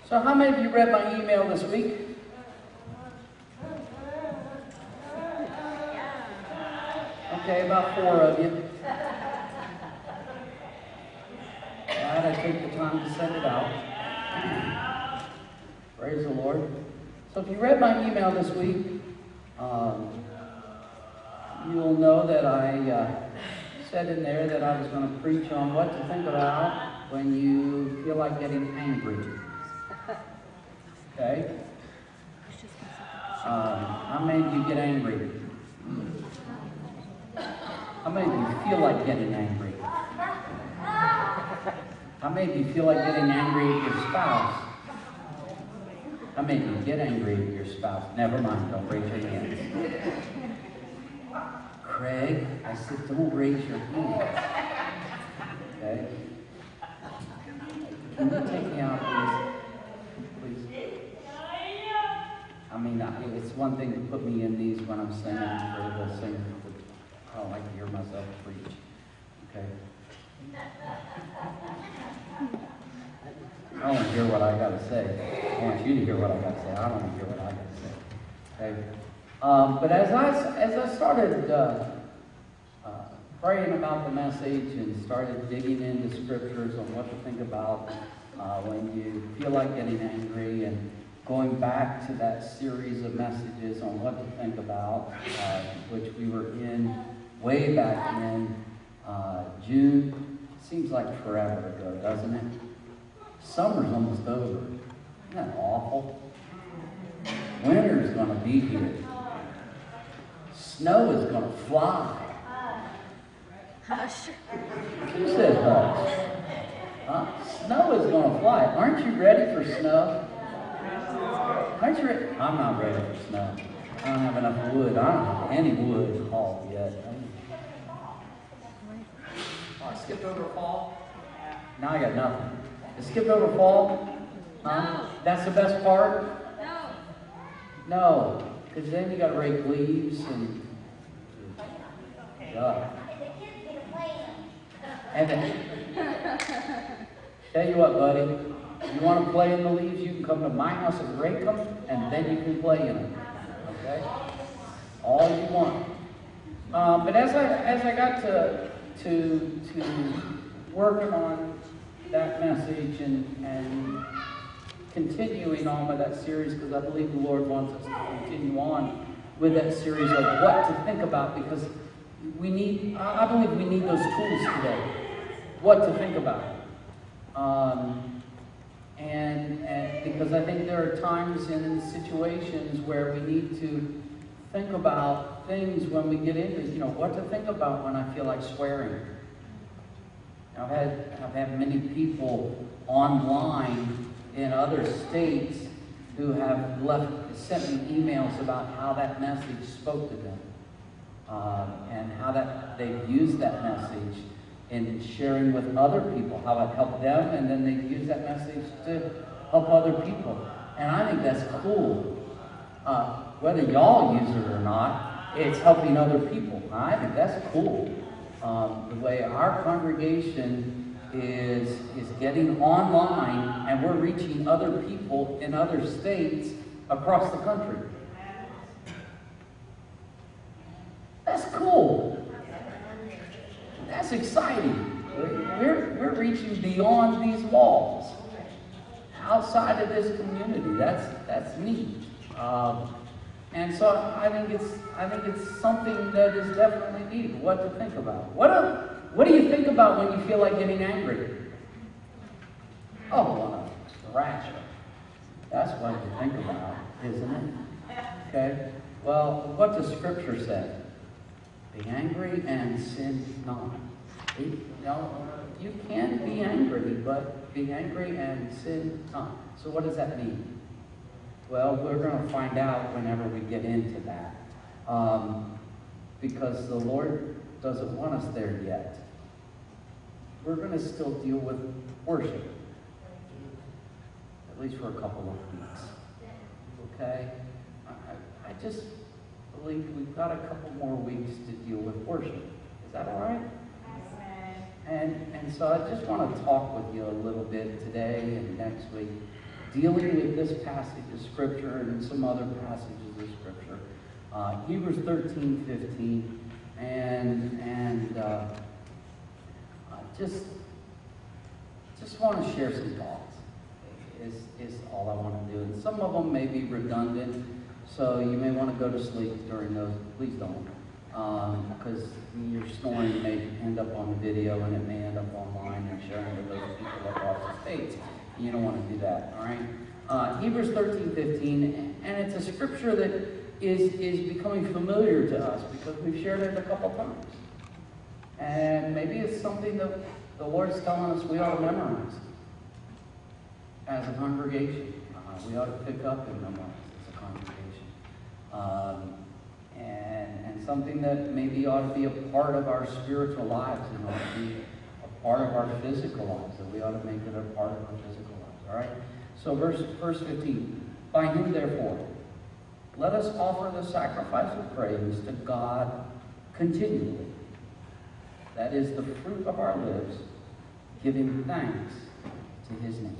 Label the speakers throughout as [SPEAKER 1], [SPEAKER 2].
[SPEAKER 1] So how many of you read my email this week? Okay, about 4 of you. Glad I took the time to send it out. Praise the Lord. So if you read my email this week, you'll know that I said in there that I was going to preach on what to think about when you feel like getting angry. Okay? How many of you get angry? How many of you feel like getting angry? How many of you feel like getting angry at your spouse? How many of you get angry at your spouse? Never mind, don't raise your hands. Craig, I said don't raise your hands. Okay? Can you take me out, please? I mean, it's one thing to put me in these when I'm singing for the singers. I don't like to hear myself preach. Okay? I want to hear what I got to say. I want you to hear what I got to say. I don't want to hear what I got to say. Okay? But as I started praying about the message and started digging into scriptures on what to think about when you feel like getting angry, and going back to that series of messages on what to think about, which we were in way back in June. Seems like forever ago, doesn't it? Summer's almost over. Isn't that awful? Winter's going to be here. Snow is going to fly.
[SPEAKER 2] Hush.
[SPEAKER 1] Who said hush? Huh? Snow is going to fly. Aren't you ready for snow? Aren't you ready? I'm not ready for snow. I don't have enough wood. I don't have any wood hauled yet. Oh, I skipped over fall? Now I got nothing. I skipped over fall? Huh?
[SPEAKER 2] No.
[SPEAKER 1] That's the best part?
[SPEAKER 2] No.
[SPEAKER 1] No. Because then you got to rake leaves and... And then, tell you what, buddy, you want to play in the leaves, you can come to my house and rake them, and then you can play in them. Okay? All you want. But as I got to working on that message and continuing on with that series, because I believe the Lord wants us to continue on with that series of what to think about, because I believe we need those tools today. What to think about. And because I think there are times and situations where we need to think about things when we get into, what to think about when I feel like swearing. I've had many people online in other states who have sent me emails about how that message spoke to them. And how they've used that message in sharing with other people, how it helped them, and then they've used that message to help other people. And I think that's cool. Whether y'all use it or not, it's helping other people. I think that's cool. The way our congregation is getting online, and we're reaching other people in other states across the country. That's cool. That's exciting. We're reaching beyond these walls, outside of this community. That's neat. And so I think it's something that is definitely needed. What to think about? What do you think about when you feel like getting angry? Oh, thrasher. That's what you think about, isn't it? Okay. Well, what does Scripture say? Be angry and sin not. You can be angry, but be angry and sin not. So what does that mean? Well, we're going to find out whenever we get into that. Because the Lord doesn't want us there yet. We're going to still deal with worship. At least for a couple of weeks. Okay? I just believe we've got a couple more weeks to deal with worship. Is that all right? And so I just want to talk with you a little bit today and next week dealing with this passage of Scripture and some other passages of Scripture. Hebrews 13:15, and just want to share some thoughts. Is all I want to do. And some of them may be redundant, so you may want to go to sleep during those. Please don't, because your snoring may end up on the video, and it may end up online and sharing with those people across the states. You don't want to do that, all right? Hebrews 13:15, and it's a scripture that is becoming familiar to us because we've shared it a couple times. And maybe it's something that the Lord's telling us we ought to memorize as a congregation. We ought to pick up and memorize as a congregation. And something that maybe ought to be a part of our spiritual lives and ought to be a part of our physical lives, that we ought to make it a part of our physical lives. All right? So verse 15. By him, therefore, let us offer the sacrifice of praise to God continually. That is the fruit of our lips, giving thanks to his name.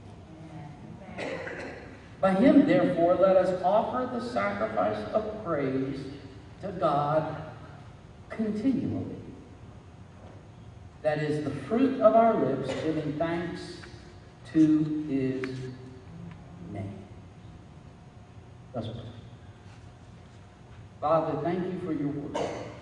[SPEAKER 1] By him, therefore, let us offer the sacrifice of praise to God continually. That is the fruit of our lips, giving thanks to his name. Let's pray. Father, thank you for your word.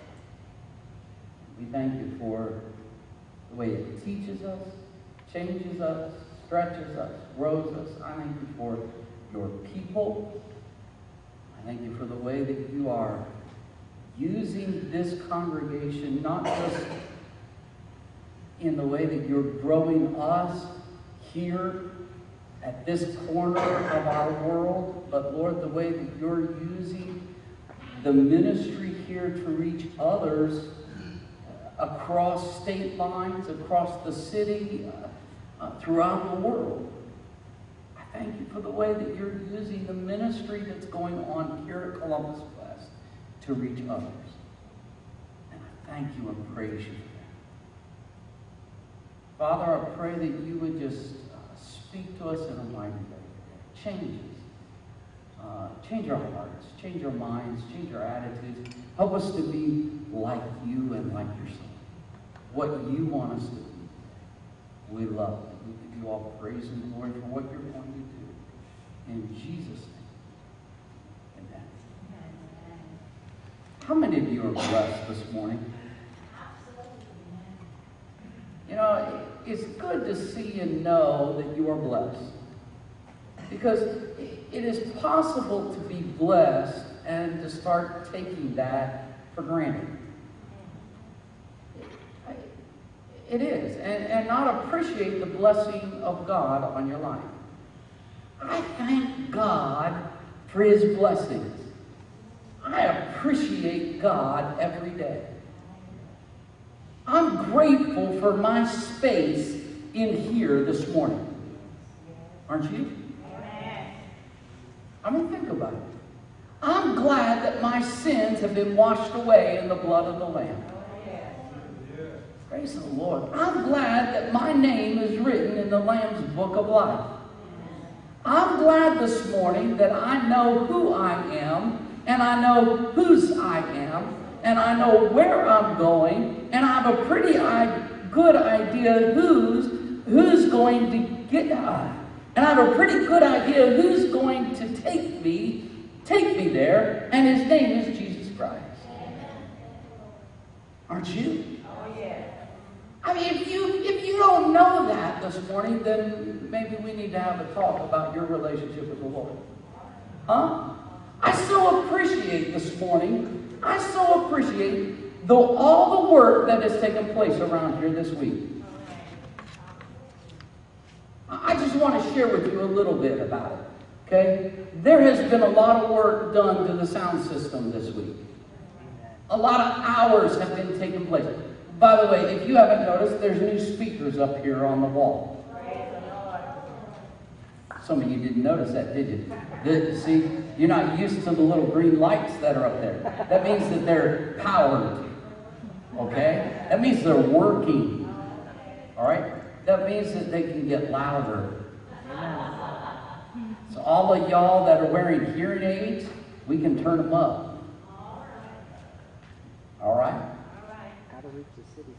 [SPEAKER 1] We thank you for the way it teaches us, changes us, stretches us, grows us. I thank you for your people. I thank you for the way that you are using this congregation, not just in the way that you're growing us here at this corner of our world, but Lord, the way that you're using the ministry here to reach others across state lines, across the city, throughout the world. I thank you for the way that you're using the ministry that's going on here at Columbus West to reach others. And I thank you and praise you for that. Father, I pray that you would just speak to us in a mighty way. Change us. Change our hearts, change our minds, change our attitudes. Help us to be like you and like your Son. What you want us to be. We love it. We give you all praise and glory for what you're going to do. In Jesus' name. Amen. How many of you are blessed this morning? You know, it's good to see and know that you are blessed. Because it is possible to be blessed and to start taking that for granted. It is. And not appreciate the blessing of God on your life. I thank God for his blessings. I appreciate God every day. I'm grateful for my space in here this morning. Aren't you? I mean, think about it. I'm glad that my sins have been washed away in the blood of the Lamb. Praise the Lord. I'm glad that my name is written in the Lamb's book of life. I'm glad this morning that I know who I am, and I know whose I am, and I know where I'm going, and I have a pretty good idea who's going to get and I have a pretty good idea who's going to take me there, and his name is Jesus Christ. Aren't you? Oh, yeah. I mean, if you don't know that this morning, then maybe we need to have a talk about your relationship with the Lord. Huh? I so appreciate this morning, all the work that has taken place around here this week. I just want to share with you a little bit about it, okay? There has been a lot of work done to the sound system this week. A lot of hours have been taking place. By the way, if you haven't noticed, there's new speakers up here on the wall. Some of you didn't notice that, did you? See, you're not used to the little green lights that are up there. That means that they're powered, okay? That means they're working, all right? That means that they can get louder. So all of y'all that are wearing hearing aids, we can turn them up. All right?
[SPEAKER 2] How to reach the city.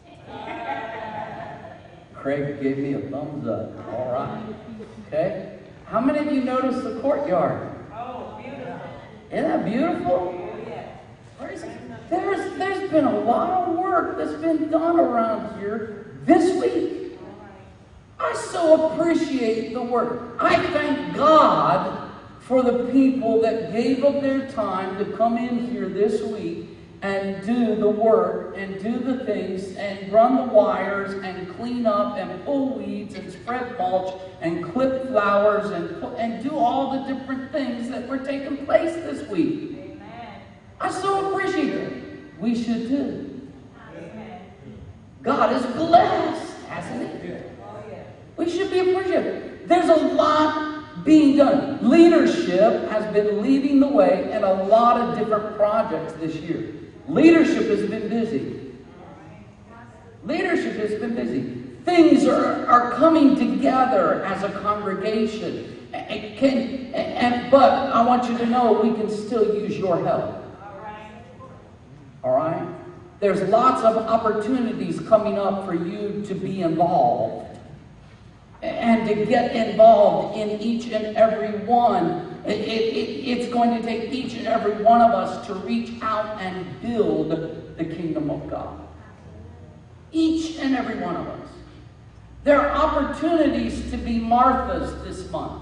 [SPEAKER 1] Craig gave me a thumbs up. All right. Okay? How many of you noticed the courtyard?
[SPEAKER 3] Oh, beautiful.
[SPEAKER 1] Isn't that beautiful?
[SPEAKER 3] Yes.
[SPEAKER 1] There's been a lot of work that's been done around here this week. I so appreciate the work. I thank God for the people that gave up their time to come in here this week and do the work and do the things and run the wires and clean up and pull weeds and spread mulch and clip flowers and do all the different things that were taking place this week.
[SPEAKER 3] Amen.
[SPEAKER 1] I so appreciate it. We should too.
[SPEAKER 3] Amen.
[SPEAKER 1] God is blessed, hasn't he?
[SPEAKER 3] Oh, yeah.
[SPEAKER 1] We should be appreciative. There's a lot being done. Leadership has been leading the way in a lot of different projects this year. Leadership has been busy. Leadership has been busy. Things are coming together as a congregation. But I want you to know we can still use your help. All right? There's lots of opportunities coming up for you to be involved. And to get involved in each and every one. It's going to take each and every one of us to reach out and build the kingdom of God. Each and every one of us. There are opportunities to be Marthas this month.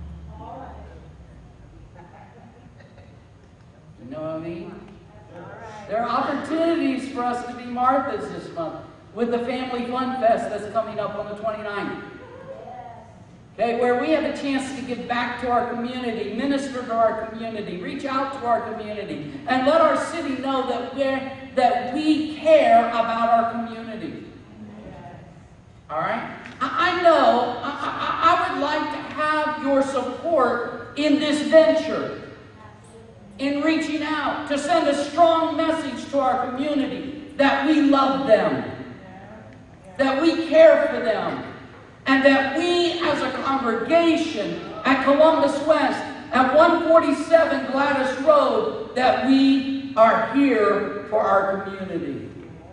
[SPEAKER 1] You know what I mean? There are opportunities for us to be Marthas this month with the Family Fun Fest that's coming up on the 29th. Okay, where we have a chance to give back to our community, minister to our community, reach out to our community, and let our city know that we care about our community. All right? I know I would like to have your support in this venture, in reaching out, to send a strong message to our community that we love them, that we care for them, and that we as a congregation at Columbus West, at 147 Gladys Road, that we are here for our community.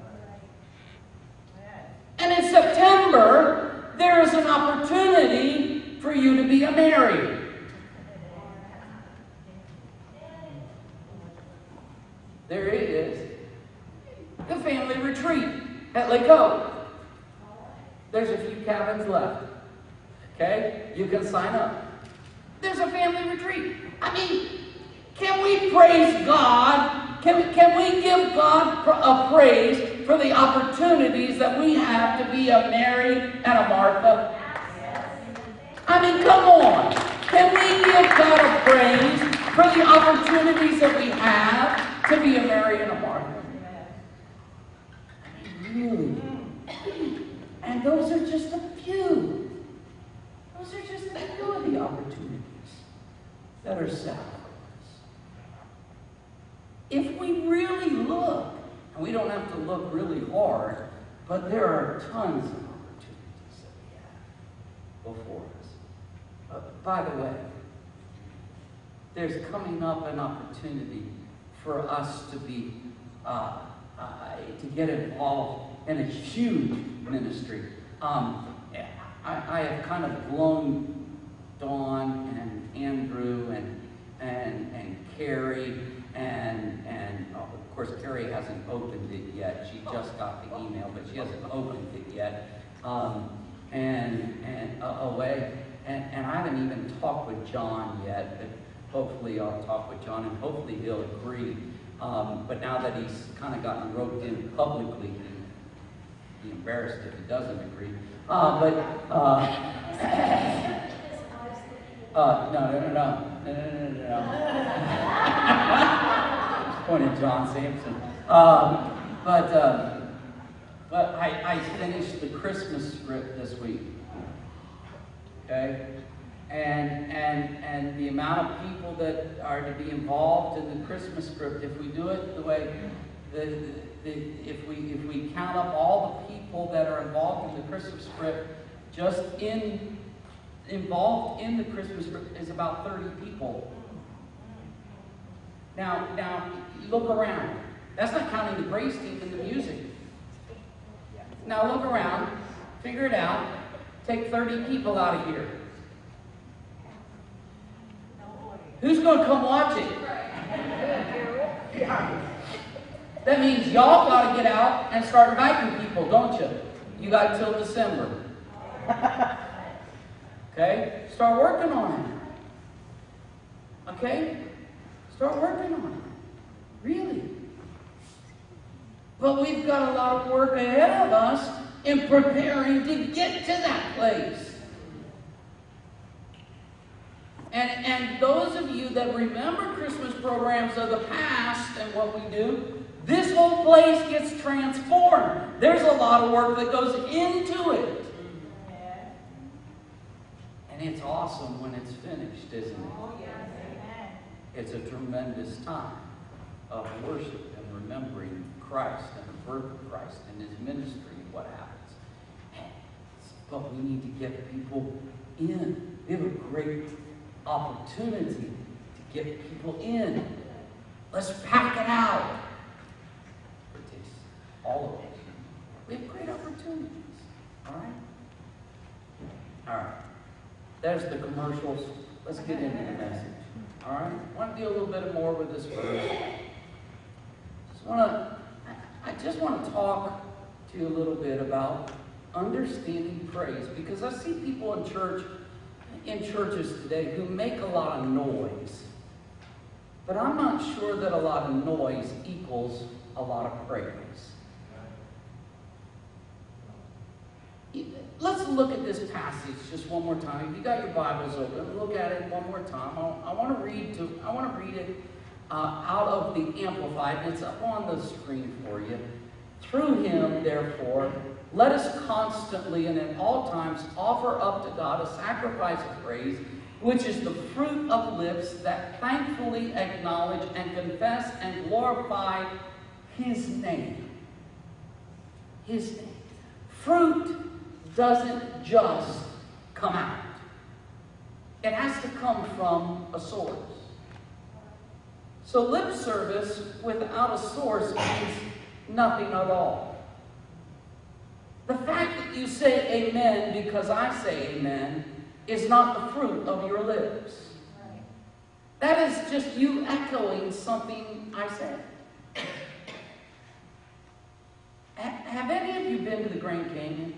[SPEAKER 1] And in September, there is an opportunity for you to be a Mary. There it is. The family retreat at Lake Oak. There's a few cabins left. Okay? You can sign up. There's a family retreat. I mean, can we praise God? Can we give God a praise for the opportunities that we have to be a Mary and a Martha? I mean, come on. Can we give God a praise for the opportunities that we have to be a Mary and a Martha? I mean, really. And those are just a few. Those are just a few of the opportunities that are set for us. If we really look, and we don't have to look really hard, but there are tons of opportunities that we have before us. By the way, there's coming up an opportunity for us to be, to get involved in a huge ministry. I have kind of blown Dawn and Andrew and Carrie and of course Carrie hasn't opened it yet. She just got the email, but she hasn't opened it yet. Away. And I haven't even talked with John yet, but hopefully I'll talk with John and hopefully he'll agree. But now that he's kind of gotten roped in publicly, he'd be embarrassed if he doesn't agree. No. Just pointing at John Sampson. But I finished the Christmas script this week. Okay? And the amount of people that are to be involved in the Christmas script, if we do it the way, if we count up all the people that are involved in the Christmas script, just in involved in the Christmas is about 30 people. Now, look around. That's not counting the praise team and the music. Now look around, figure it out, take 30 people out of here. Who's going to come watch it? That means y'all got to get out and start inviting people, don't you? You got till December. Okay? Start working on it. Okay? Start working on it. Really. But we've got a lot of work ahead of us in preparing to get to that place. And those of you that remember Christmas programs of the past and what we do, this whole place gets transformed. There's a lot of work that goes into it. And it's awesome when it's finished, isn't it? It's a tremendous time of worship and remembering Christ and the birth of Christ and His ministry and what happens. But we need to get people in. We have a great opportunity to get people in. Let's pack it out. It takes all of us. We have great opportunities. All right? All right. There's the commercials. Let's get into the message. All right? I want to do a little bit more with this verse. I just want to talk to you a little bit about understanding praise, because I see people in churches today who make a lot of noise. But I'm not sure that a lot of noise equals a lot of praise. Let's look at this passage just one more time. If you got your Bibles open, look at it one more time. I want to read it out of the Amplified. It's up on the screen for you. Through Him, therefore, let us constantly and at all times offer up to God a sacrifice of praise, which is the fruit of lips that thankfully acknowledge and confess and glorify His name. His name. Fruit doesn't just come out. It has to come from a source. So lip service without a source means nothing at all. The fact that you say amen because I say amen is not the fruit of your lips. That is just you echoing something I said. Have any of you been to the Grand Canyon?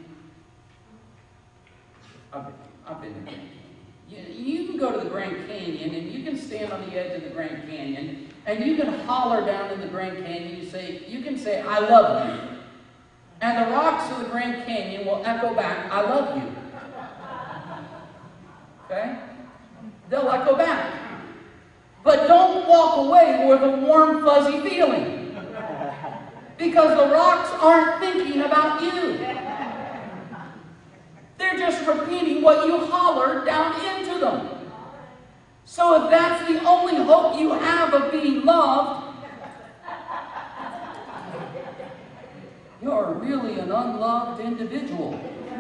[SPEAKER 1] I've been to the Grand Canyon. You can go to the Grand Canyon and you can stand on the edge of the Grand Canyon and you can holler down in the Grand Canyon. You can say, I love you. And the rocks of the Grand Canyon will echo back, I love you. Okay? They'll echo back. But don't walk away with a warm, fuzzy feeling. Because the rocks aren't thinking about you. They're just repeating what you hollered down into them. So if that's the only hope you have of being loved, you're really an unloved individual.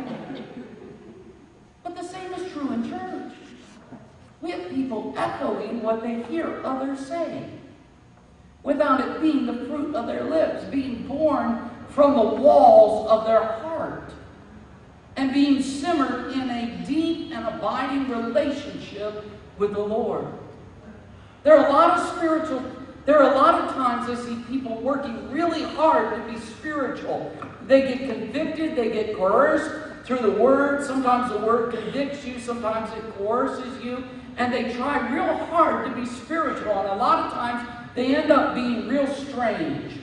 [SPEAKER 1] But the same is true in church. We have people echoing what they hear others say, without it being the fruit of their lips, being born from the walls of their heart, and being simmered in a deep and abiding relationship with the Lord. There are a lot of times I see people working really hard to be spiritual. They get convicted, they get coerced through the Word. Sometimes the Word convicts you, sometimes it coerces you, and they try real hard to be spiritual, and a lot of times they end up being real strange.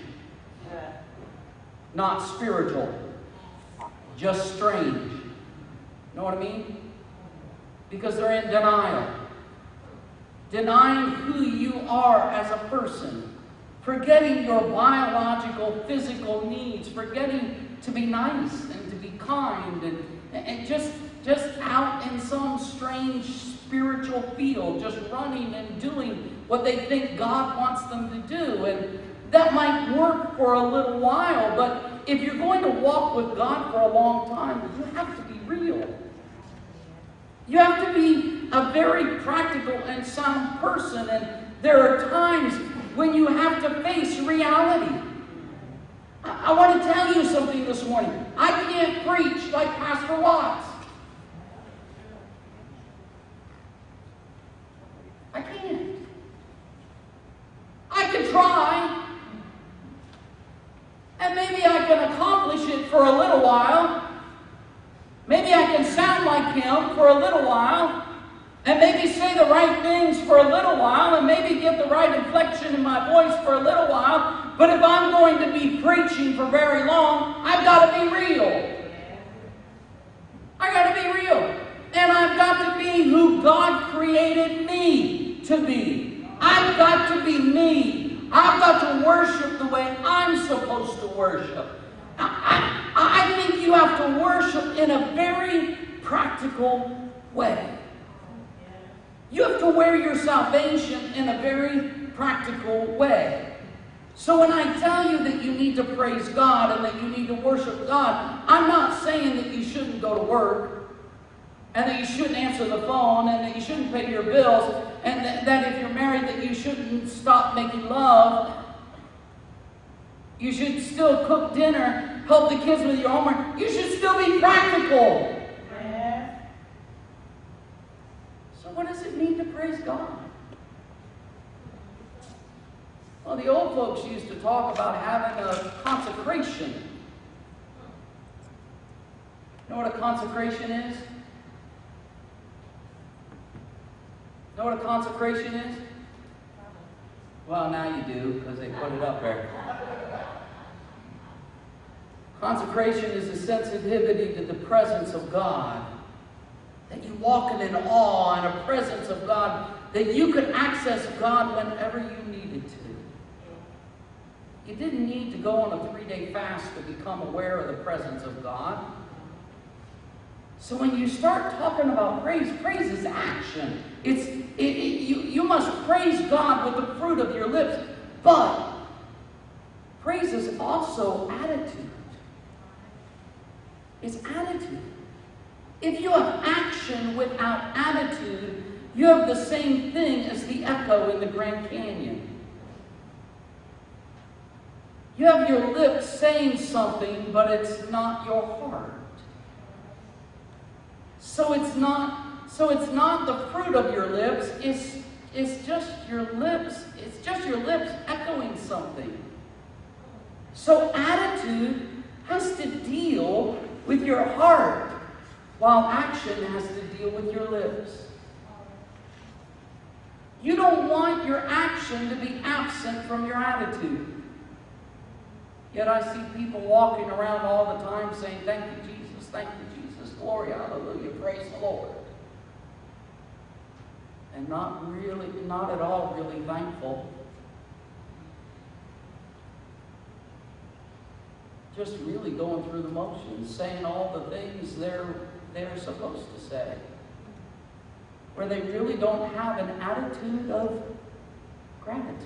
[SPEAKER 1] Not spiritual. Just strange. Know what I mean? Because they're in denial. Denying who you are as a person. Forgetting your biological, physical needs. Forgetting to be nice and to be kind. And just out in some strange spiritual field. Just running and doing what they think God wants them to do. And that might work for a little while, but if you're going to walk with God for a long time, you have to be real. You have to be a very practical and sound person, and there are times when you have to face reality. I want to tell you something this morning. I can't preach like Pastor Watts. I can't. I can try, and maybe I can accomplish it for a little while. Maybe I can sound like him for a little while, and maybe say the right things for a little while, and maybe get the right inflection in my voice for a little while. But if I'm going to be preaching for very long, I've got to be real. I got to be real. And I've got to be who God created me to be. I've got to be me. I've got to worship the way I'm supposed to worship. I think you have to worship in a very practical way. You have to wear your salvation in a very practical way. So when I tell you that you need to praise God and that you need to worship God, I'm not saying that you shouldn't go to work and that you shouldn't answer the phone and that you shouldn't pay your bills and that if you're married that you shouldn't stop making love. You should still cook dinner, help the kids with your homework. You should still be practical.
[SPEAKER 3] Yes.
[SPEAKER 1] So what does it mean to praise God? Well, the old folks used to talk about having a consecration. You know what a consecration is? Know what a consecration is? Well, now you do, because they put it up there. Consecration is a sensitivity to the presence of God. That you walk in an awe and a presence of God. That you could access God whenever you needed to. You didn't need to go on a 3-day fast to become aware of the presence of God. So when you start talking about praise, praise is action. You must praise God with the fruit of your lips. But praise is also attitude. It's attitude. If you have action without attitude, you have the same thing as the echo in the Grand Canyon. You have your lips saying something, but it's not your heart. So it's not the fruit of your lips, it's just your lips, echoing something. So attitude has to deal with your heart, while action has to deal with your lips. You don't want your action to be absent from your attitude. Yet I see people walking around all the time saying, thank you, Jesus, glory, hallelujah, praise the Lord. And not at all really thankful. Just really going through the motions, saying all the things they're supposed to say. Where they really don't have an attitude of gratitude.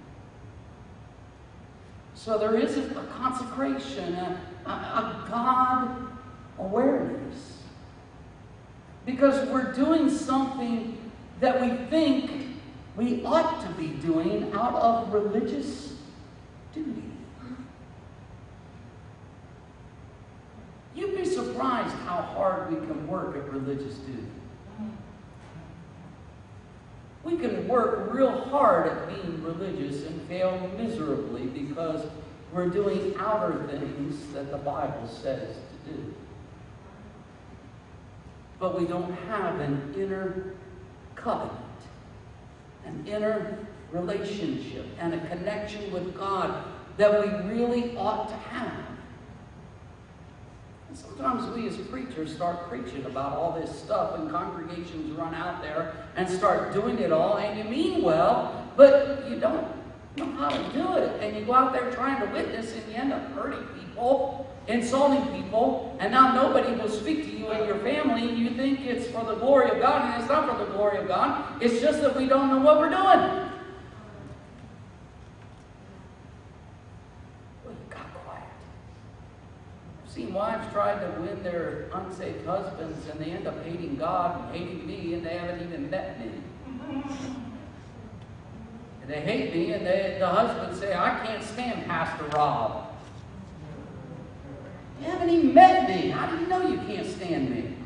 [SPEAKER 1] So there isn't a consecration, a God awareness. Because we're doing something that we think we ought to be doing out of religious duty. You'd be surprised how hard we can work at religious duty. We can work real hard at being religious and fail miserably because we're doing outer things that the Bible says to do. But we don't have an inner covenant, an inner relationship, and a connection with God that we really ought to have. And sometimes we as preachers start preaching about all this stuff and congregations run out there and start doing it all, and you mean well, but you don't know how to do it. And you go out there trying to witness and you end up hurting people, insulting people, and now nobody will speak to you and your family, and you think it's for the glory of God, and it's not for the glory of God. It's just that we don't know what we're doing. Well, you got quiet. seen wives try to win their unsaved husbands, and they end up hating God and hating me, and they haven't even met me. And they hate me, and the husband say, I can't stand Pastor Rob. You haven't even met me. How do you know you can't stand me?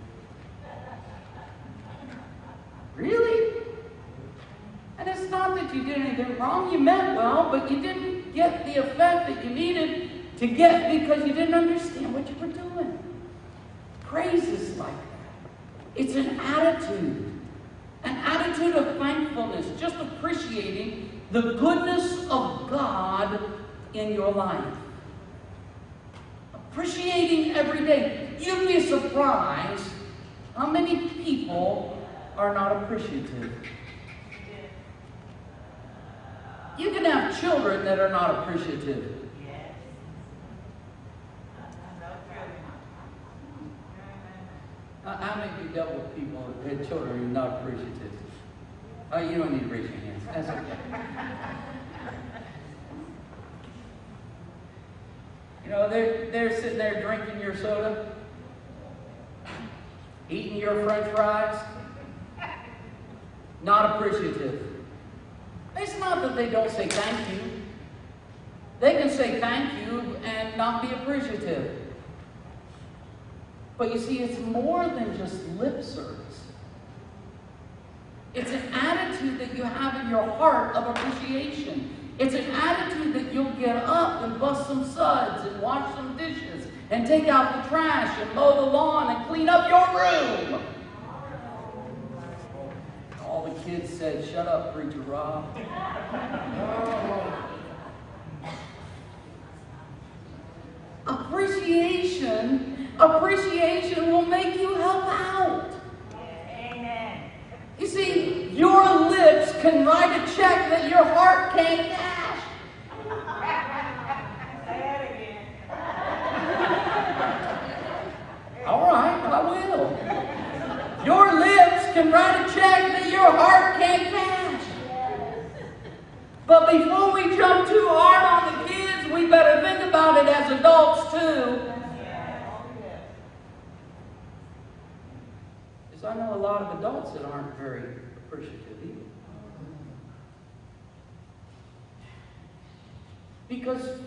[SPEAKER 1] Really? And it's not that you did anything wrong. You meant well, but you didn't get the effect that you needed to get because you didn't understand what you were doing. Praise is like that. It's an attitude of thankfulness, just appreciating the goodness of God in your life. Appreciating every day. You'd be surprised how many people are not appreciative. You can have children that are not appreciative. How many of you dealt with people who had children who are not appreciative? Oh, you don't need to raise your hands. That's okay. You know, they're sitting there drinking your soda, eating your French fries, not appreciative. It's not that they don't say thank you. They can say thank you and not be appreciative. But you see, it's more than just lip service. It's an attitude that you have in your heart of appreciation. It's an attitude that you'll get up and bust some suds and wash some dishes and take out the trash and mow the lawn and clean up your room. All the kids said, shut up, Preacher Rob. Appreciation will make you help out.
[SPEAKER 3] Amen.
[SPEAKER 1] You see, your lips can write a check that your heart can't cash.
[SPEAKER 3] Say that again.
[SPEAKER 1] All right, I will. Your lips can write a check that your heart can't cash. But before we jump too hard on the kids, we better think about it as adults too. Because I know a lot of adults that aren't very appreciative either. Because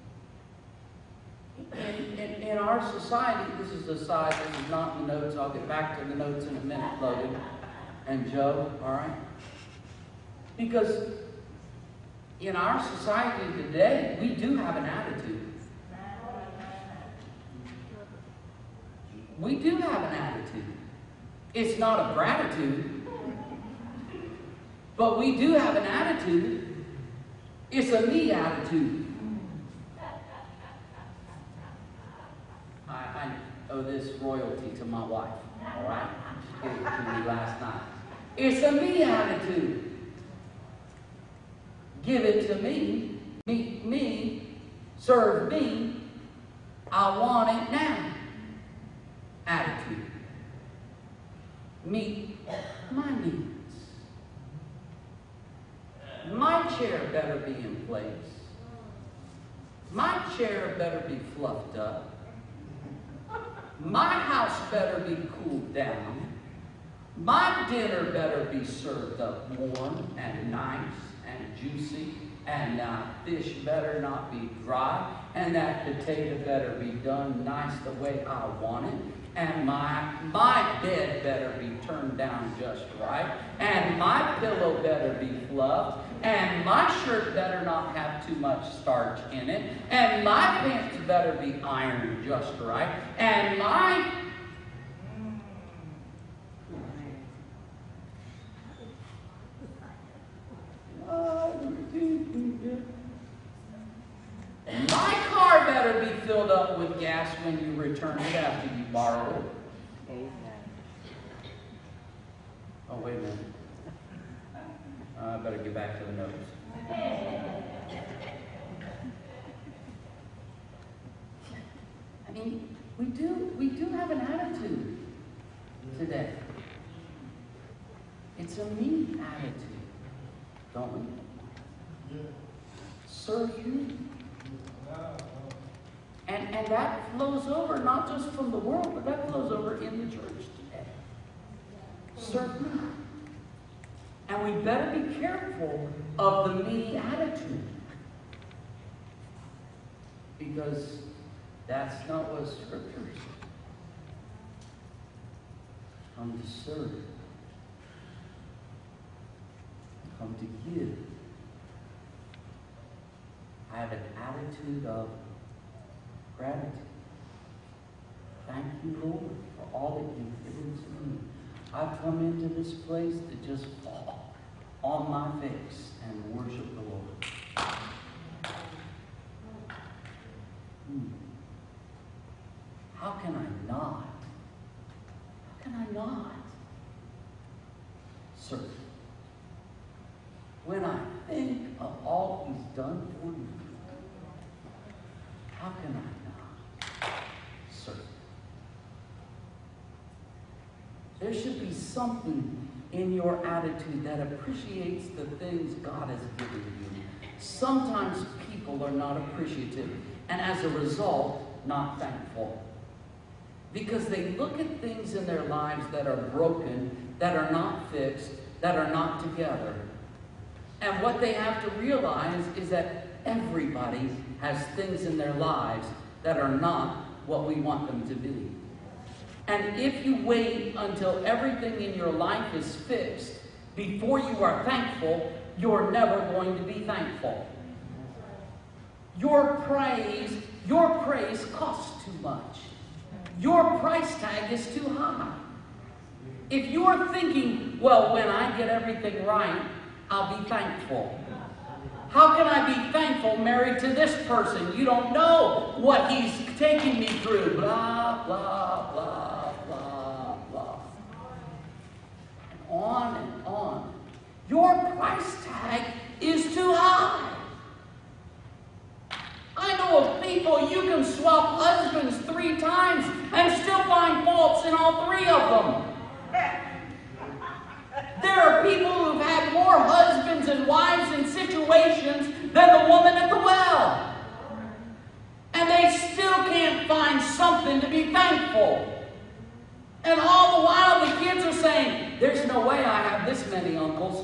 [SPEAKER 1] in our society, this is a side, this is not in the notes. I'll get back to the notes in a minute, Logan and Joe, all right? Because in our society today, we do have an attitude. We do have an attitude. It's not of gratitude, but we do have an attitude. It's a me attitude. I owe this royalty to my wife, all right? She gave it to me last night. It's a me attitude. Give it to me, meet me, serve me, I want it now. Attitude. Meet my needs. My chair better be in place. My chair better be fluffed up. My house better be cooled down. My dinner better be served up warm and nice and juicy, and fish better not be dry, and that potato better be done nice the way I want it, and my bed better be turned down just right, and my pillow better be fluffed, and my shirt better not have too much starch in it, and my pants better be ironed just right, and my car better be filled up with gas when you return it after you borrow it.
[SPEAKER 2] Amen.
[SPEAKER 1] Oh, wait a minute. I better get back to the notes. I mean, we do have an attitude today. It's a me attitude, don't we? Serve you. And that flows over, not just from the world, but that flows over in the church today. Certainly. And we better be careful of the me attitude. Because that's not what Scripture says. Come to serve. Come to give. I have an attitude of gratitude. Thank you, Lord, for all that you've given to me. I've come into this place to just fall on my face and worship the Lord. How can I not? How can I not serve? When I think of all He's done for me, how can I not serve? There should be something in your attitude that appreciates the things God has given you. Sometimes people are not appreciative, and as a result, not thankful. Because they look at things in their lives that are broken, that are not fixed, that are not together. And what they have to realize is that everybody has things in their lives that are not what we want them to be. And if you wait until everything in your life is fixed before you are thankful, you're never going to be thankful. Your praise costs too much. Your price tag is too high. If you're thinking, well, when I get everything right, I'll be thankful. How can I be thankful married to this person? You don't know what he's taking me through. Blah, blah, blah, blah, blah. And on and on. Your price tag is too high. I know of people you can swap husbands 3 times and still find faults in all 3 of them. There are people who've had more husbands and wives in situations than the woman at the well. And they still can't find something to be thankful. And all the while the kids are saying, there's no way I have this many uncles.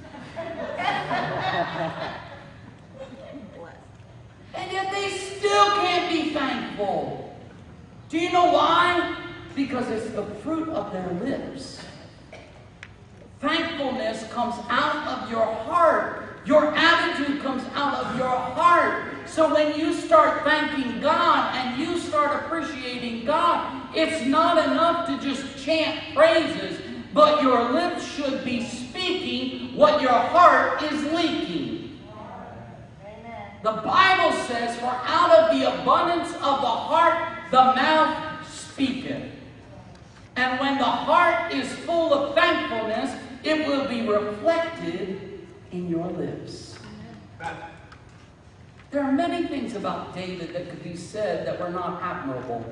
[SPEAKER 1] And yet they still can't be thankful. Do you know why? Because it's the fruit of their lips. Thankfulness comes out of your heart. Your attitude comes out of your heart. So when you start thanking God and you start appreciating God, it's not enough to just chant praises, but your lips should be speaking what your heart is leaking. The Bible says, for out of the abundance of the heart, the mouth speaketh. And when the heart is full of thankfulness, it will be reflected in your lips. There are many things about David that could be said that were not admirable.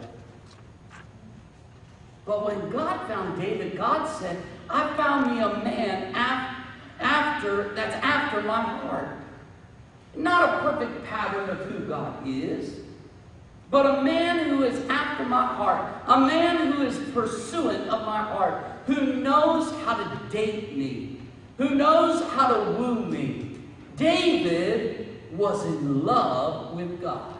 [SPEAKER 1] But when God found David, God said, I found me a man that's after my heart. Not a perfect pattern of who God is, but a man who is after my heart, a man who is pursuant of my heart, who knows how to date me, who knows how to woo me. David was in love with God.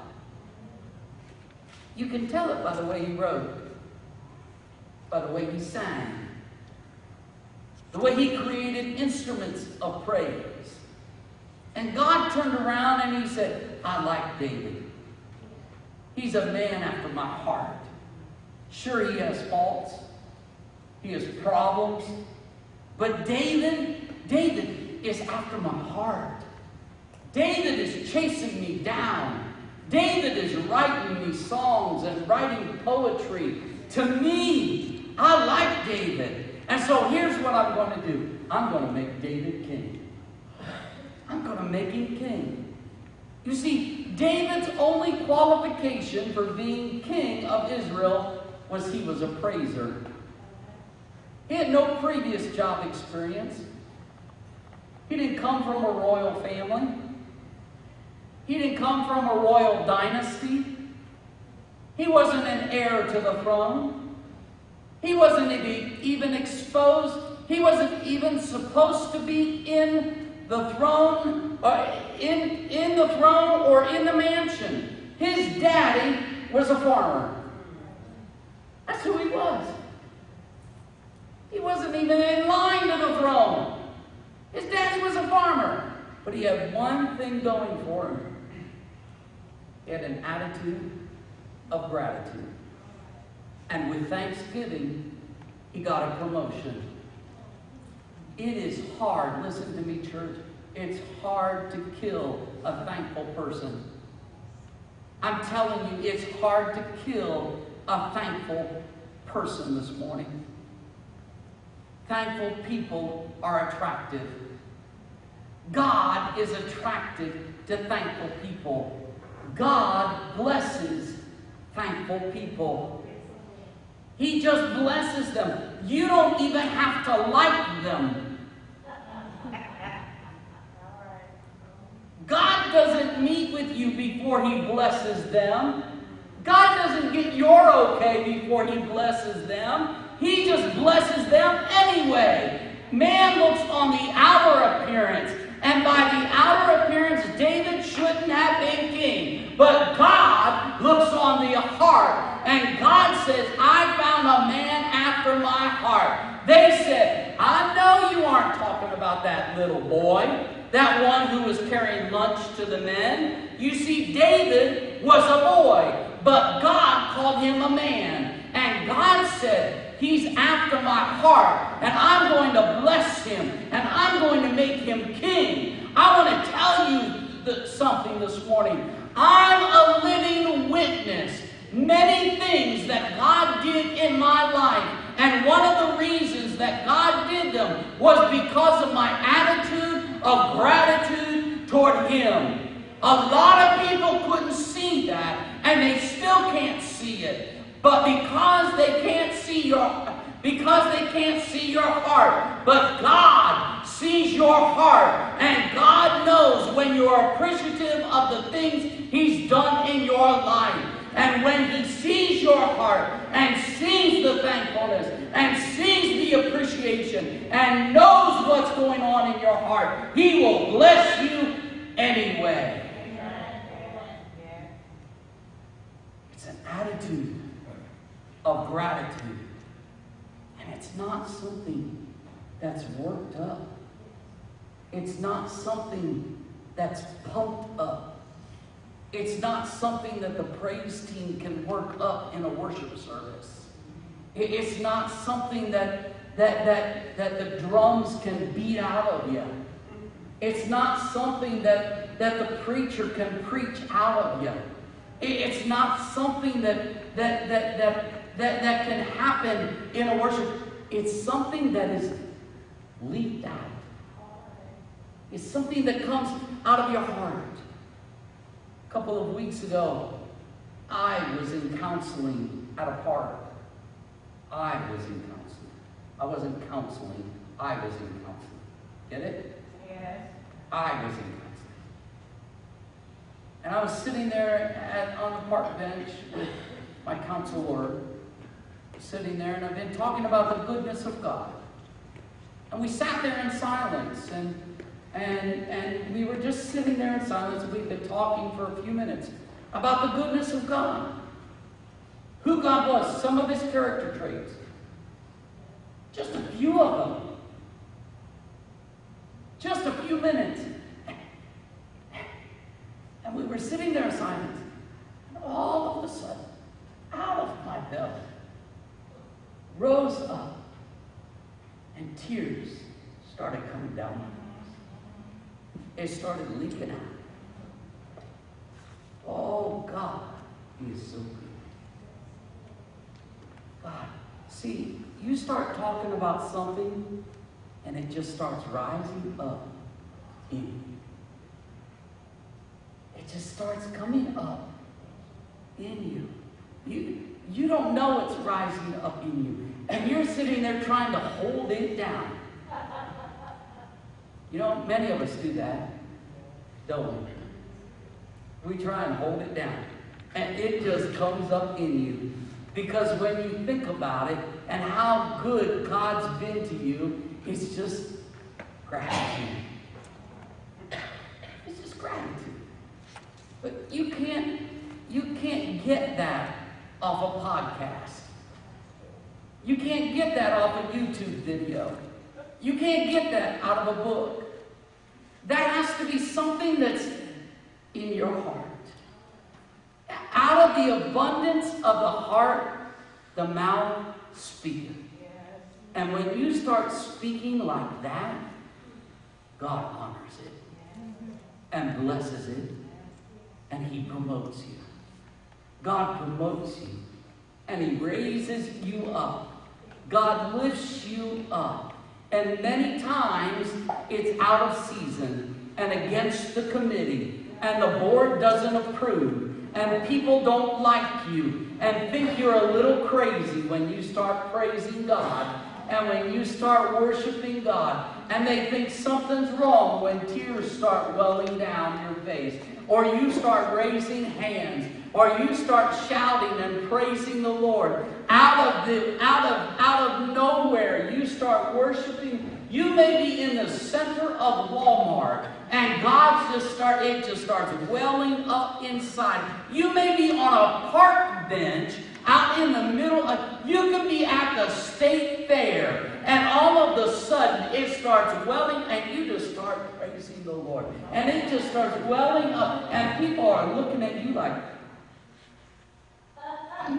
[SPEAKER 1] You can tell it by the way he wrote, by the way he sang, the way he created instruments of praise. And God turned around and he said, I like David. He's a man after my heart. Sure, he has faults. He has problems. But David is after my heart. David is chasing me down. David is writing me songs and writing poetry. To me, I like David. And so here's what I'm going to do. I'm going to make David king. I'm going to make him king. You see, David's only qualification for being king of Israel was he was a praiser. He had no previous job experience. He didn't come from a royal family. He didn't come from a royal dynasty. He wasn't an heir to the throne. He wasn't even exposed. He wasn't even supposed to be in the throne, in the throne or in the mansion. His daddy was a farmer. That's who he was. He wasn't even in line to the throne. His daddy was a farmer. But he had one thing going for him. He had an attitude of gratitude. And with thanksgiving, he got a promotion. It is hard, listen to me, church, it's hard to kill a thankful person. I'm telling you, it's hard to kill a thankful person this morning. Thankful people are attractive. God is attracted to thankful people. God blesses thankful people. He just blesses them. You don't even have to like them. God doesn't meet with you before He blesses them. God doesn't get your okay before He blesses them. He just blesses them anyway. Man looks on the outer appearance, and by the outer appearance, David shouldn't have been king. But God looks on the heart, and God says, I found a man after my heart. They said, I know you aren't talking about that little boy, that one who was carrying lunch to the men. You see, David was a boy, but God called him a man. And God said, he's after my heart, and I'm going to bless him, and I'm going to make him king. I want to tell you something this morning. I'm a living witness. Many things that God did in my life, and one of the reasons that God did them was because of my attitude of gratitude toward Him. A lot of people couldn't see that, and they still can't see it. But because they can't see your heart, but God sees your heart, and God knows when you're appreciative of the things He's done in your life. And when He sees your heart and sees the thankfulness and sees the appreciation and knows what's going on in your heart, He will bless you anyway. It's an attitude of gratitude. And it's not something that's worked up. It's not something that's pumped up. It's not something that the praise team can work up in a worship service. It's not something that the drums can beat out of you. It's not something that the preacher can preach out of you. It's not something that can happen in a worship. It's something that is leaked out. It's something that comes out of your heart. A couple of weeks ago, I was in counseling at a park. I was in counseling. I wasn't counseling. I was in counseling. Get it?
[SPEAKER 3] Yes.
[SPEAKER 1] I was in counseling. And I was sitting there on the park bench with my counselor, sitting there, and I've been talking about the goodness of God. And we sat there in silence, and we were just sitting there in silence. We've been talking for a few minutes about the goodness of God. Who God was, some of His character traits. Just a few of them. Just a few minutes. And we were sitting there in silence. And all of a sudden, out of my belly, rose up, and tears started coming down my face. It started leaking out. Oh, God, He is so good. God, see, you start talking about something, and it just starts rising up in you. It just starts coming up in you. You don't know it's rising up in you. And you're sitting there trying to hold it down. You know, many of us do that, don't we? We try and hold it down. And it just comes up in you. Because when you think about it and how good God's been to you, it's just gratitude. It's just gratitude. But you can't get that off a podcast. You can't get that off a YouTube video. You can't get that out of a book. That has to be something that's in your heart. Out of the abundance of the heart, the mouth speaketh. And when you start speaking like that, God honors it and blesses it, and He promotes you. God promotes you, and He raises you up. God lifts you up. And many times it's out of season and against the committee, and the board doesn't approve, and people don't like you and think you're a little crazy when you start praising God and when you start worshiping God, and they think something's wrong when tears start welling down your face, or you start raising hands, or you start shouting and praising the Lord. Out of nowhere, you start worshiping. You may be in the center of Walmart, and it just starts welling up inside. You may be on a park bench out in the middle of, you could be at the state fair, and all of a sudden it starts welling, and you just start praising the Lord. And it just starts welling up, and people are looking at you like, I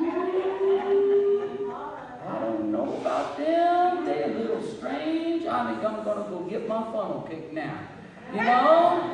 [SPEAKER 1] don't know about them. They're a little strange. I think I'm going to go get my funnel cake now. You know?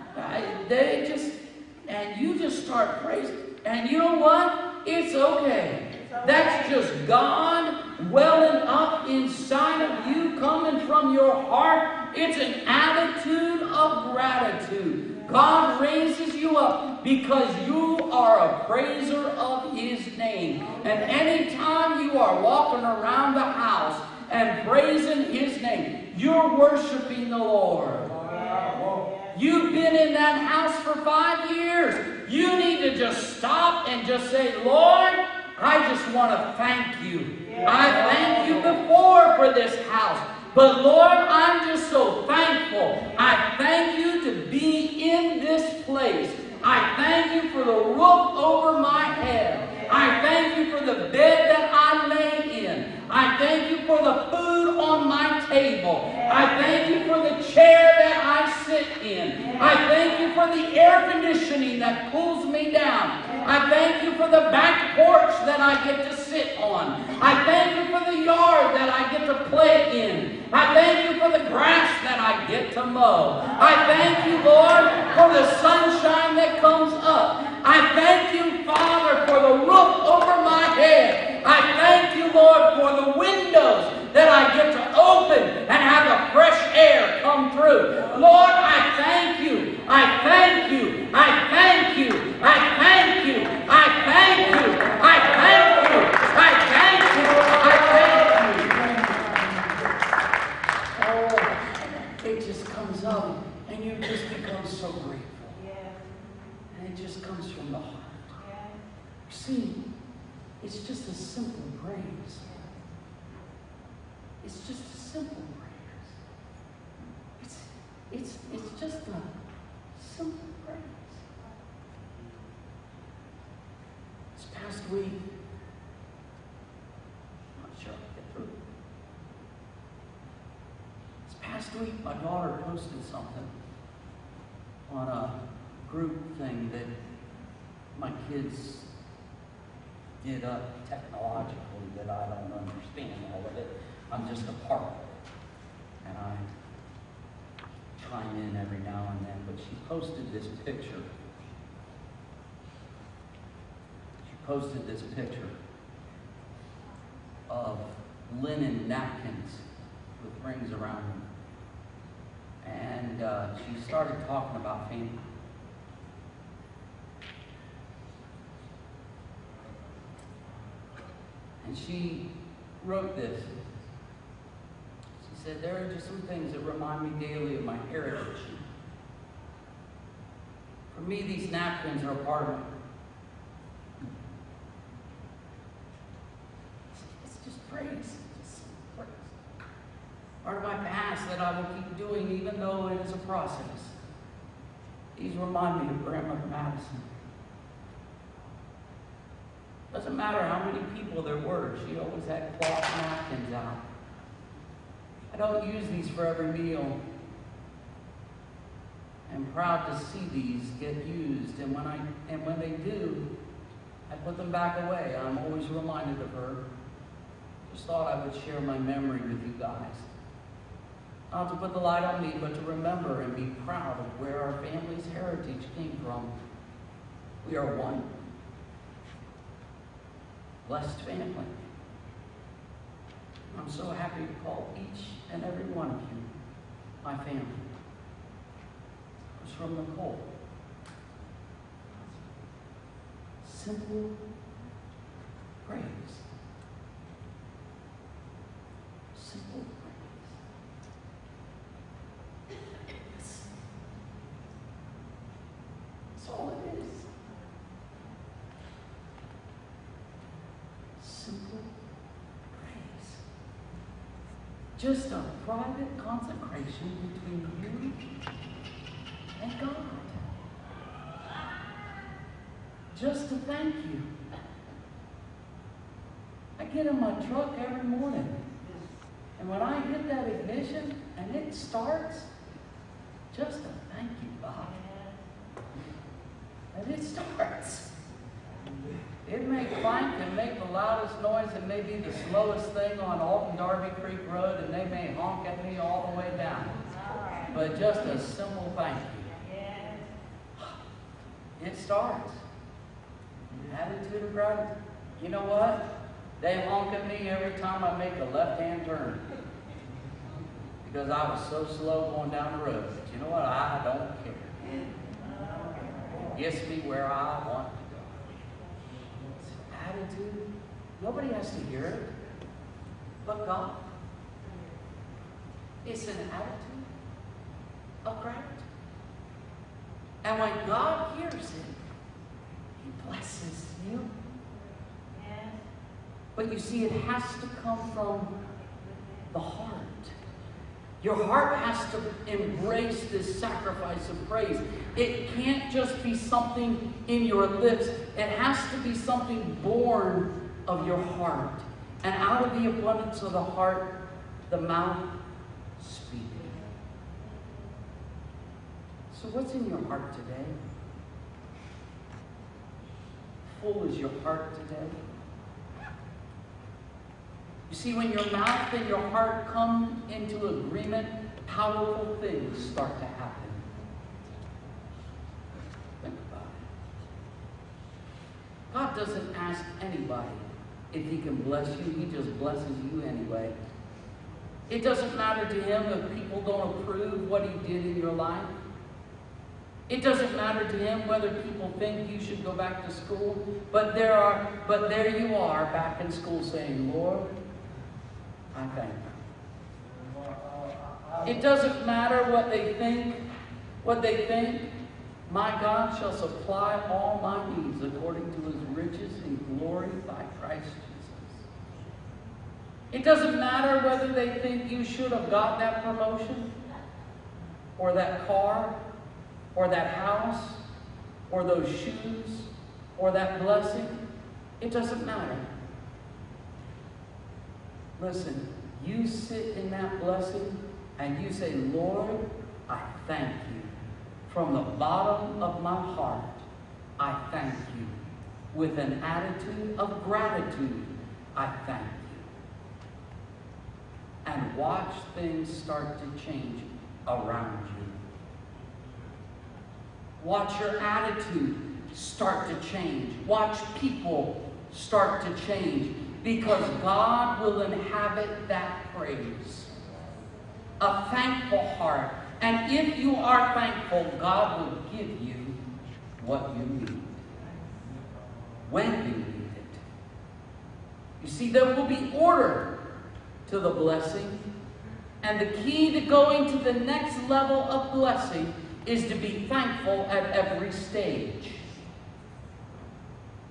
[SPEAKER 1] And you just start praising. And you know what? It's okay. That's just God welling up inside of you, coming from your heart. It's an attitude of gratitude. God raises you up because you are a praiser of His name. And anytime you are walking around the house and praising His name, you're worshiping the Lord. You've been in that house for 5 years. You need to just stop and just say, Lord, I just want to thank you. I thank you before for this house. But Lord, I'm just so thankful. I thank you to be in this place. I thank you for the roof over my head. I thank you for the bed that I lay in. I thank you for the food on my table. I thank you for the chair that I sit in. I thank you for the air conditioning that cools me down. I thank you for the back porch that I get to sit on. I thank you for the yard that I get to play in. I thank you for the grass that I get to mow. I thank you, Lord, for the sunshine that comes up. I thank you, Father, for the roof over my head. I thank you, Lord, for the windows that I get to open and have the fresh air come through. Lord, I thank you. I thank you. I thank you. I thank you. I thank you. I thank you. I thank you. I thank you. Oh, it just comes up and you just become so grateful. And it just comes from the heart. You see, it's just a simple praise. It's just a simple praise. It's just a simple praise. This past week, I'm not sure I'll get through. This past week, my daughter posted something on a group thing that my kids did up technologically that I don't understand all of it. I'm just a part of it. And I chime in every now and then. But she posted this picture. She posted this picture of linen napkins with rings around them. And she started talking about family. And she wrote this. She said, there are just some things that remind me daily of my heritage. For me, these napkins are a part of that I will keep doing even though it is a process. These remind me of Grandmother Madison. Doesn't matter how many people there were, she always had cloth napkins out. I don't use these for every meal. I'm proud to see these get used, and when they do, I put them back away. I'm always reminded of her. Just thought I would share my memory with you guys. Not to put the light on me, but to remember and be proud of where our family's heritage came from. We are one blessed family. I'm so happy to call each and every one of you my family. It was from Nicole. Simple praise. Simple praise. That's all it is. Simple praise. Just a private consecration between you and God. Just to thank you. I get in my truck every morning, and when I hit that ignition and it starts, just to thank you, God. And it starts. It may clank and make the loudest noise and may be the slowest thing on Alton Darby Creek Road, and they may honk at me all the way down. But just a simple thank you. It starts. Attitude of gratitude. You know what? They honk at me every time I make a left-hand turn. Because I was so slow going down the road. But you know what? I don't care. It gets me where I want to go. It's an attitude. Nobody has to hear it but God. It's an attitude of gratitude. And when God hears it, He blesses you. But you see, it has to come from the heart. Your heart has to embrace this sacrifice of praise. It can't just be something in your lips. It has to be something born of your heart. And out of the abundance of the heart, the mouth speaks. So what's in your heart today? Full is your heart today? You see, when your mouth and your heart come into agreement, powerful things start to happen. Think about it. God doesn't ask anybody if He can bless you. He just blesses you anyway. It doesn't matter to Him if people don't approve what He did in your life. It doesn't matter to Him whether people think you should go back to school. But there you are back in school saying, Lord, I thank you. It doesn't matter what they think. My God shall supply all my needs according to His riches in glory by Christ Jesus. It doesn't matter whether they think you should have got that promotion, or that car, or that house, or those shoes, or that blessing. It doesn't matter. Listen, you sit in that blessing and you say, Lord, I thank you. From the bottom of my heart, I thank you. With an attitude of gratitude, I thank you. And watch things start to change around you. Watch your attitude start to change. Watch people start to change. Because God will inhabit that praise. A thankful heart. And if you are thankful, God will give you what you need. When you need it. You see, there will be order to the blessing. And the key to going to the next level of blessing is to be thankful at every stage.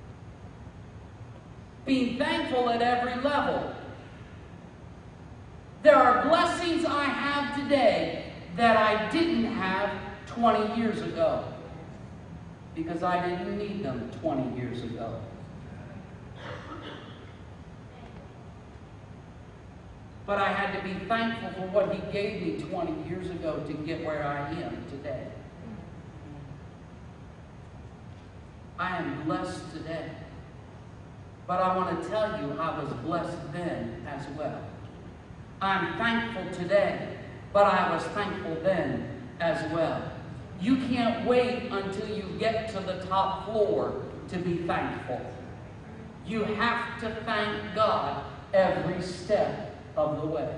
[SPEAKER 1] Being thankful at every level. There are blessings I have today that I didn't have 20 years ago, because I didn't need them 20 years ago. But I had to be thankful for what He gave me 20 years ago to get where I am today. I am blessed today. But I want to tell you, I was blessed then as well. I'm thankful today, but I was thankful then as well. You can't wait until you get to the top floor to be thankful. You have to thank God every step of the way.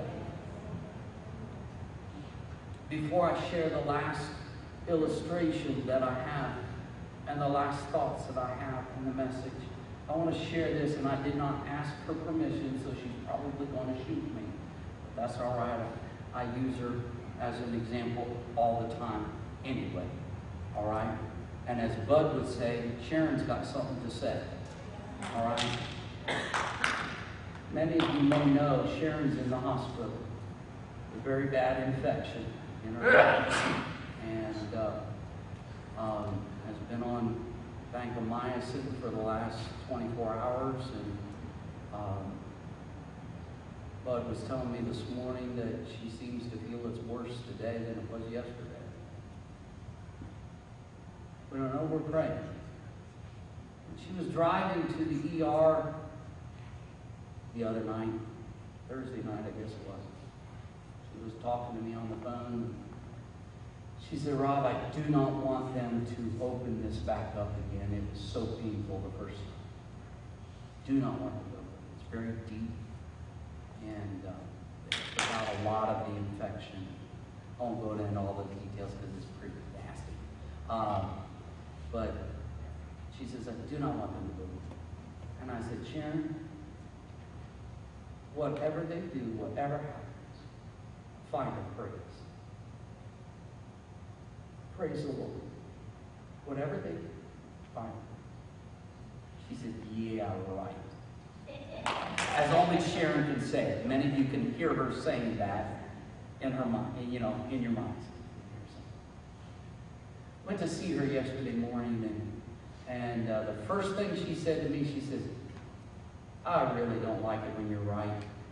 [SPEAKER 1] Before I share the last illustration that I have and the last thoughts that I have in the message, I want to share this, and I did not ask her permission, so she's probably going to shoot me. But that's all right. I use her as an example all the time anyway. All right? And as Bud would say, Sharon's got something to say. All right? Many of you may know Sharon's in the hospital with a very bad infection in her body, and has been on vancomycin for the last 24 hours. And Bud was telling me this morning that she seems to feel it's worse today than it was yesterday. We don't know, we're praying. And she was driving to the ER the other night, Thursday night, I guess it was. She was talking to me on the phone. She said, Rob, I do not want them to open this back up again. It was so painful the first time. Do not want to open it. It's very deep, and it's about a lot of the infection. I won't go into all the details because it's pretty nasty. But she says, I do not want them to open it. And I said, Sharon, whatever they do, whatever happens, find a praise. Praise the Lord. Whatever they do, find it. She said, yeah, right. As only Sharon can say it. Many of you can hear her saying that in her mind, in your minds. Went to see her yesterday morning, and the first thing she said to me, she says, I really don't like it when you're right.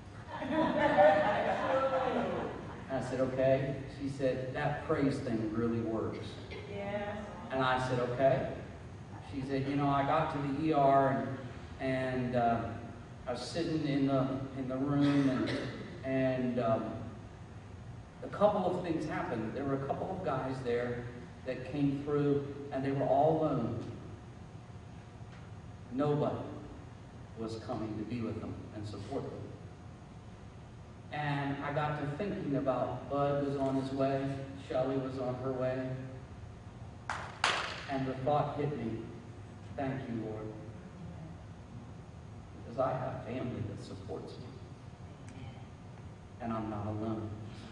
[SPEAKER 1] I said, okay. She said, that praise thing really works.
[SPEAKER 3] Yes.
[SPEAKER 1] And I said, okay. She said, I got to the ER, and I was sitting in the room, and a couple of things happened. There were a couple of guys there that came through, and they were all alone. Nobody was coming to be with them and support them. And I got to thinking about Bud was on his way, Shelley was on her way, and the thought hit me, thank you, Lord, because I have family that supports me, and I'm not alone.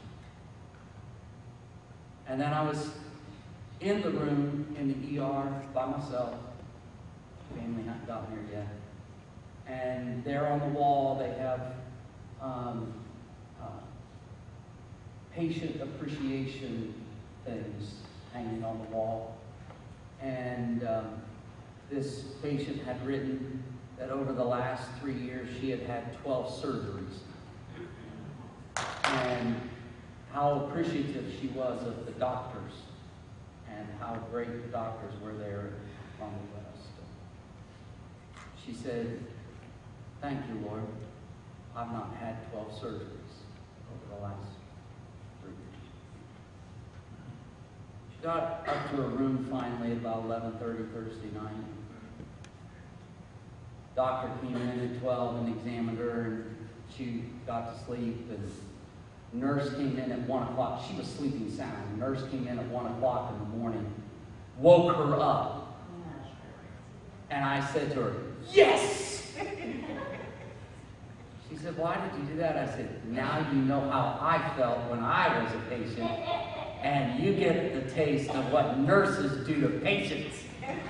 [SPEAKER 1] And then I was in the room in the ER by myself. Family hadn't gotten here yet. And there on the wall they have patient appreciation things hanging on the wall. And this patient had written that over the last 3 years she had had 12 surgeries. And how appreciative she was of the doctors, and how great the doctors were there on the West. She said, thank you, Lord. I've not had 12 surgeries over the last 3 years. She got up to her room finally at about 11:30 Thursday night. Doctor came in at 12 and examined her, and she got to sleep. And nurse came in at 1 o'clock. She was sleeping sound. Nurse came in at 1 o'clock in the morning, woke her up. And I said to her, yes! She said, why did you do that? I said, now you know how I felt when I was a patient, and you get the taste of what nurses do to patients.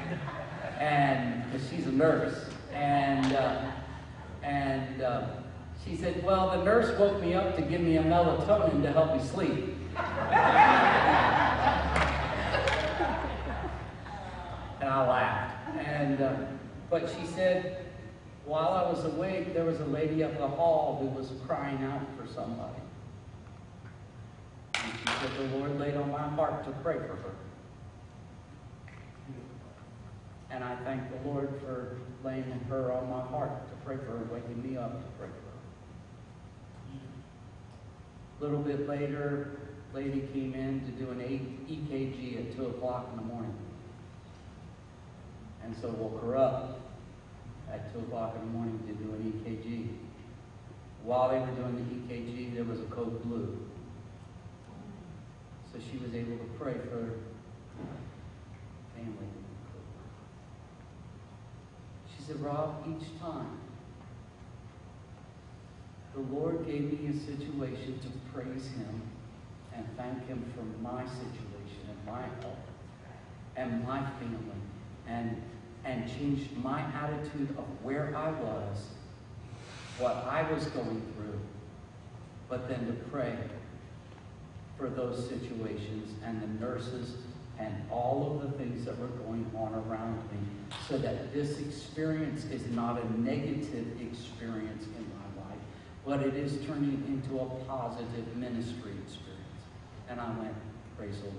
[SPEAKER 1] And because she's a nurse. And She said, well, the nurse woke me up to give me a melatonin to help me sleep. And I laughed. But she said, while I was awake, there was a lady up the hall who was crying out for somebody. And she said, the Lord laid on my heart to pray for her. And I thank the Lord for laying her on my heart to pray for her, waking me up to pray for her. A little bit later, a lady came in to do an EKG at 2 o'clock in the morning. And so woke her up at 2 o'clock in the morning to do an EKG. While they were doing the EKG, there was a code blue. So she was able to pray for her family. She said, Rob, each time the Lord gave me a situation to praise Him and thank Him for my situation and my health and my family and changed my attitude of where I was, what I was going through, but then to pray for those situations and the nurses and all of the things that were going on around me, so that this experience is not a negative experience in my life, but it is turning into a positive ministry experience. And I went, praise the Lord.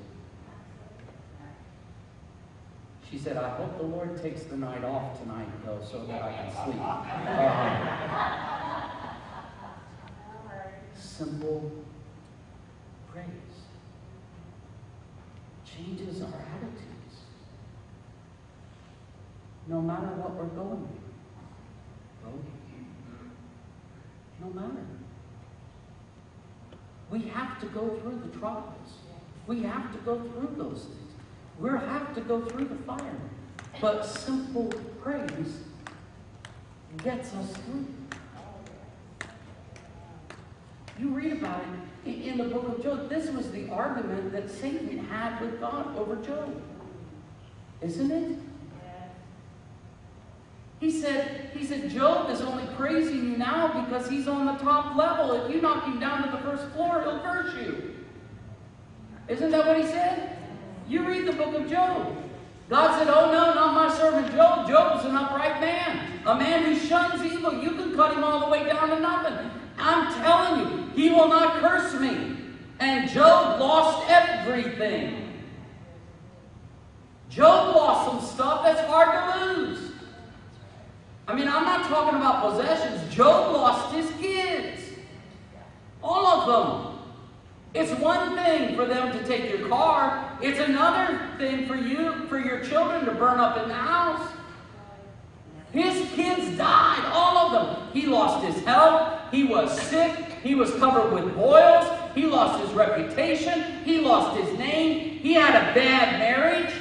[SPEAKER 1] She said, I hope the Lord takes the night off tonight, though, so that I can sleep. Simple praise changes our attitudes. No matter what we're going through. No matter. We have to go through the trials. We have to go through those things. We have to go through the fire. But simple praise gets us through. You read about it in the book of Job. This was the argument that Satan had with God over Job. Isn't it? He said, Job is only praising you now because he's on the top level. If you knock him down to the first floor, he'll curse you. Isn't that what he said? You read the book of Job. God said, oh no, not my servant Job. Job's an upright man. A man who shuns evil. You can cut him all the way down to nothing. I'm telling you, he will not curse me. And Job lost everything. Job lost some stuff that's hard to lose. I mean, I'm not talking about possessions. Job lost his kids. All of them. It's one thing for them to take your car. It's another thing for your children to burn up in the house. His kids died, all of them. He lost his health. He was sick. He was covered with boils. He lost his reputation. He lost his name. He had a bad marriage.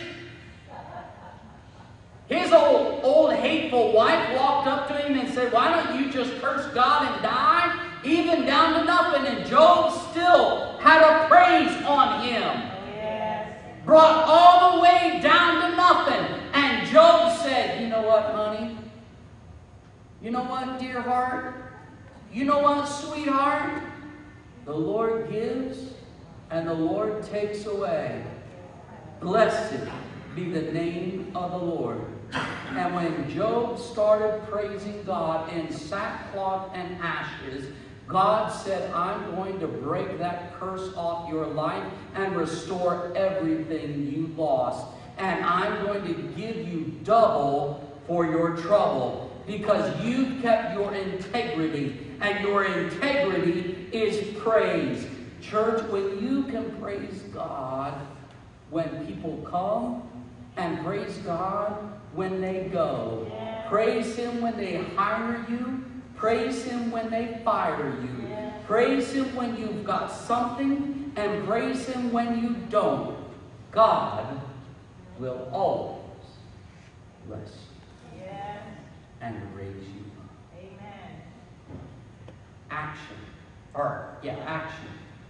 [SPEAKER 1] His old hateful wife walked up to him and said, why don't you just curse God and die? Even down to nothing. And Job still had a praise on him. Yes. Brought all the way down to nothing. And Job said, you know what, honey? You know what, dear heart? You know what, sweetheart? The Lord gives and the Lord takes away. Blessed be the name of the Lord. And when Job started praising God in sackcloth and ashes, God said, I'm going to break that curse off your life and restore everything you lost. And I'm going to give you double for your trouble because you've kept your integrity. And your integrity is praise. Church, when you can praise God when people come, and praise God when they go. Praise Him when they hire you. Praise Him when they fire you. Praise Him when you've got something, and praise Him when you don't. God will always bless you and raise you up.
[SPEAKER 3] Amen.
[SPEAKER 1] Action. Action.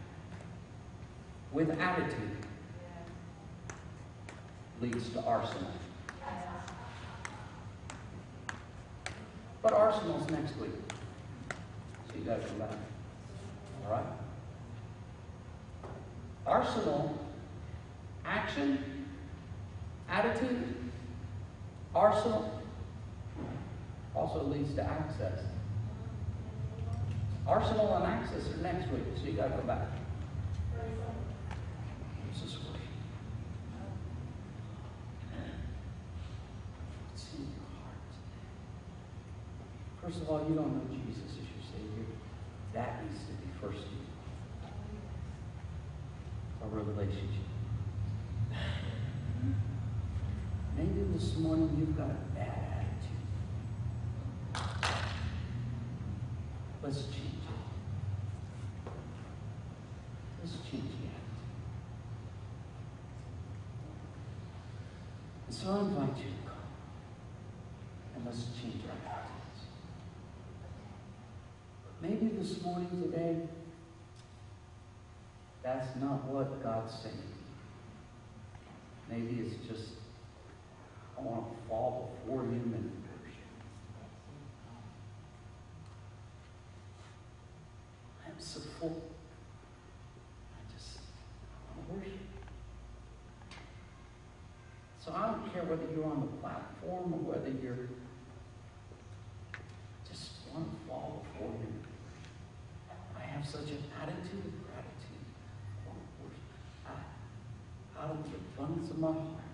[SPEAKER 1] With attitude leads to arsenal. But arsenal's next week. So you got to come back. All right? Arsenal, action, attitude, arsenal, also leads to access. Arsenal and access are next week, so you got to go back. This is worship. What's in your heart? First of all, you don't know Jesus as your Savior. That needs to be first in you. A relationship. Maybe this morning you've got a bad attitude. Let's change it. Let's change the attitude. And so I invite you to come. And let's change our attitudes. But maybe this morning, today, that's not what God's saying. Maybe it's just, I want to fall before Him and worship. I'm so full. I want to worship. So I don't care whether you're on the platform or whether you're just want to fall before Him. I have such an attitude of gratitude. I want to worship. Out of the abundance of my heart,